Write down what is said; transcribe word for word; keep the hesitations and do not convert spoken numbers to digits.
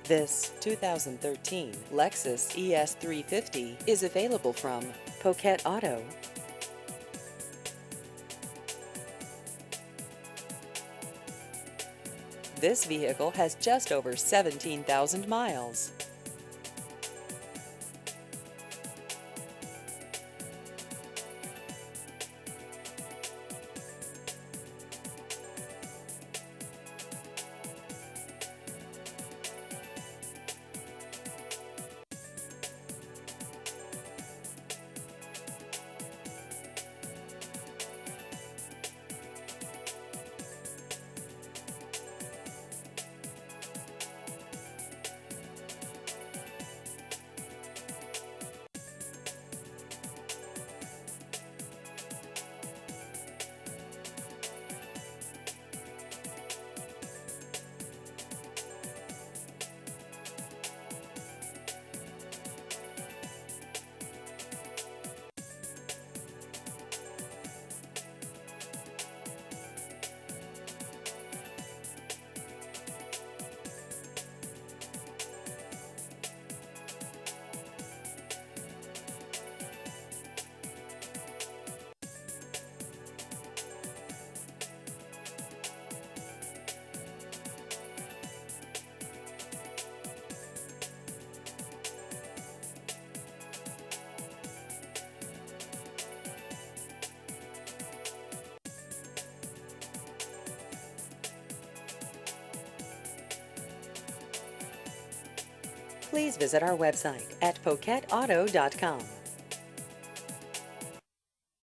This two thousand thirteen Lexus E S three fifty is available from Poquet Auto. This vehicle has just over seventeen thousand miles. Please visit our website at poquet auto dot com.